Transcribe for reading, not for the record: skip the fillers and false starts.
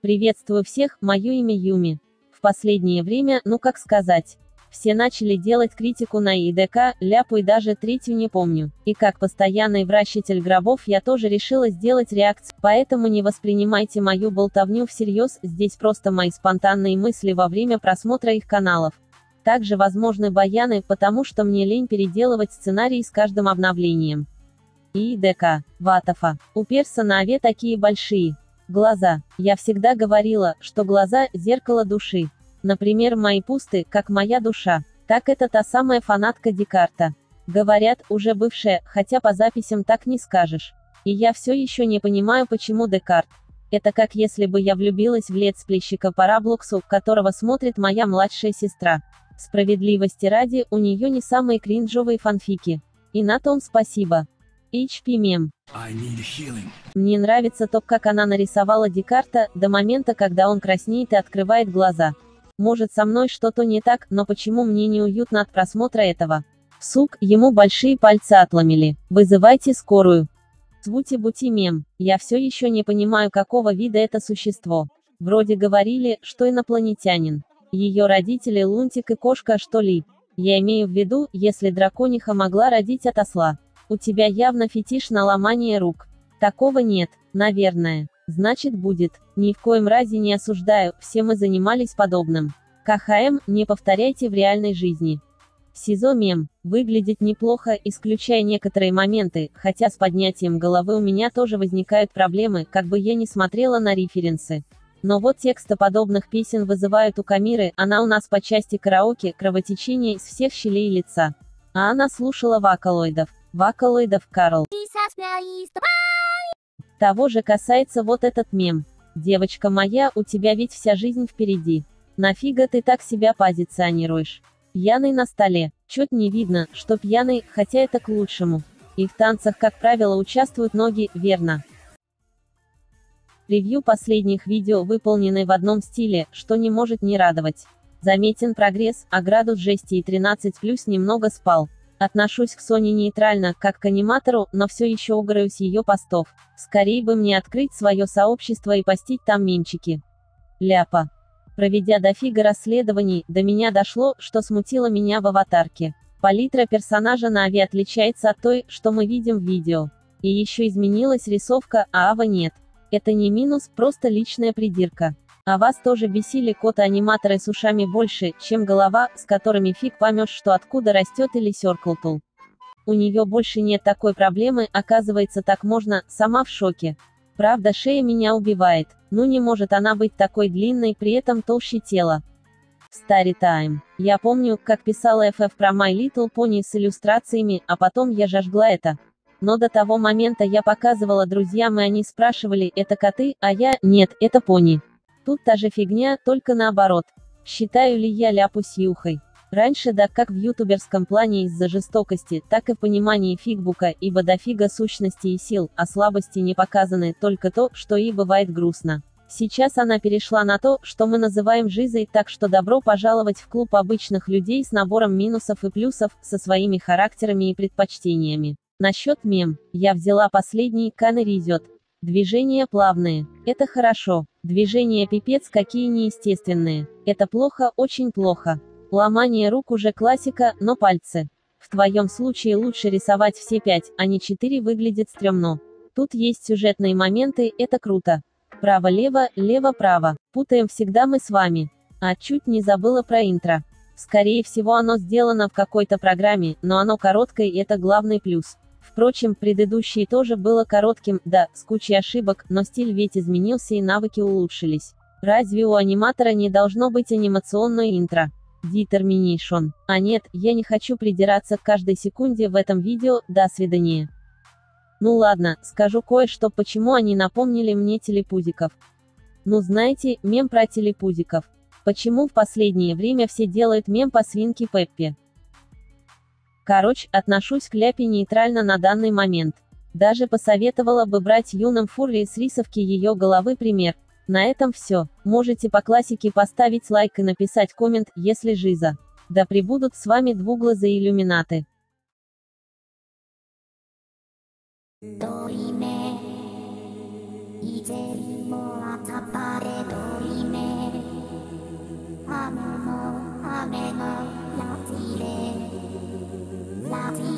Приветствую всех, мое имя Юми. В последнее время, ну как сказать, все начали делать критику на ИДК, ляпу и даже третью не помню. И как постоянный вращатель гробов я тоже решила сделать реакцию, поэтому не воспринимайте мою болтовню всерьез, здесь просто мои спонтанные мысли во время просмотра их каналов. Также возможны баяны, потому что мне лень переделывать сценарий с каждым обновлением. ИДК. Ватафа. У перса на Аве такие большие глаза. Я всегда говорила, что глаза – зеркало души. Например, мои пусты, как моя душа. Так это та самая фанатка Декарта. Говорят, уже бывшая, хотя по записям так не скажешь. И я все еще не понимаю, почему Декарт. Это как если бы я влюбилась в летсплейщика по Раблоксу, которого смотрит моя младшая сестра. Справедливости ради, у нее не самые кринжовые фанфики. И на том спасибо. HP мем. Мне нравится то, как она нарисовала Декарта, до момента, когда он краснеет и открывает глаза. Может, со мной что-то не так, но почему мне неуютно от просмотра этого? Сук, ему большие пальцы отломили. Вызывайте скорую. Свути-бути мем. Я все еще не понимаю, какого вида это существо. Вроде говорили, что инопланетянин. Ее родители лунтик и кошка, что ли? Я имею в виду, если дракониха могла родить от осла. У тебя явно фетиш на ломание рук. Такого нет, наверное. Значит будет. Ни в коем разе не осуждаю, все мы занимались подобным. КХМ, не повторяйте в реальной жизни. СИЗО мем. Выглядит неплохо, исключая некоторые моменты, хотя с поднятием головы у меня тоже возникают проблемы, как бы я ни смотрела на референсы. Но вот тексты подобных песен вызывают у Камиры, она у нас по части караоке, кровотечение из всех щелей лица. А она слушала вокалоидов. Вокалоидов Карл. Того же касается вот этот мем. Девочка моя, у тебя ведь вся жизнь впереди. Нафига ты так себя позиционируешь? Пьяный на столе. Чуть не видно, что пьяный, хотя это к лучшему. И в танцах, как правило, участвуют ноги, верно. Ревью последних видео выполнены в одном стиле, что не может не радовать. Заметен прогресс, а градус жести и 13+ немного спал. Отношусь к Соне нейтрально, как к аниматору, но все еще угораю с ее постов. Скорей бы мне открыть свое сообщество и постить там мемчики. Ляпа. Проведя дофига расследований, до меня дошло, что смутило меня в аватарке. Палитра персонажа на Аве отличается от той, что мы видим в видео. И еще изменилась рисовка, а Ава нет. Это не минус, просто личная придирка. А вас тоже бесили коты-аниматоры с ушами больше, чем голова, с которыми фиг поймешь, что откуда растет или Circle. У нее больше нет такой проблемы, оказывается так можно, сама в шоке. Правда, шея меня убивает. Ну не может она быть такой длинной, при этом толще тела. Story Time. Я помню, как писала FF про My Little Pony с иллюстрациями, а потом я жгла это. Но до того момента я показывала друзьям, и они спрашивали, это коты, а я, нет, это пони. Тут та же фигня, только наоборот. Считаю ли я ляпу с юхой? Раньше да, как в ютуберском плане из-за жестокости, так и в понимании фигбука, ибо дофига сущности и сил, а слабости не показаны, только то, что и бывает грустно. Сейчас она перешла на то, что мы называем жизой, так что добро пожаловать в клуб обычных людей с набором минусов и плюсов, со своими характерами и предпочтениями. Насчет мем. Я взяла последний, Каны резет. Движения плавные. Это хорошо. Движения пипец какие неестественные. Это плохо, очень плохо. Ломание рук уже классика, но пальцы. В твоем случае лучше рисовать все 5, а не 4, выглядит стрёмно. Тут есть сюжетные моменты, это круто. Право-лево, лево-право. Путаем всегда мы с вами. А чуть не забыла про интро. Скорее всего оно сделано в какой-то программе, но оно короткое и это главный плюс. Впрочем, предыдущее тоже было коротким, да, с кучей ошибок, но стиль ведь изменился и навыки улучшились. Разве у аниматора не должно быть анимационное интро? Determination. А нет, я не хочу придираться к каждой секунде в этом видео, до свидания. Ну ладно, скажу кое-что, почему они напомнили мне телепузиков. Ну знаете, мем про телепузиков. Почему в последнее время все делают мем по свинке Пеппи? Короче, отношусь к ляпе нейтрально на данный момент. Даже посоветовала бы брать юным Фурри с рисовки ее головы пример. На этом все. Можете по классике поставить лайк и написать коммент, если жиза. Да пребудут с вами двуглазые иллюминаты. 遠い目以前もあたぱれど雨のラティレラティ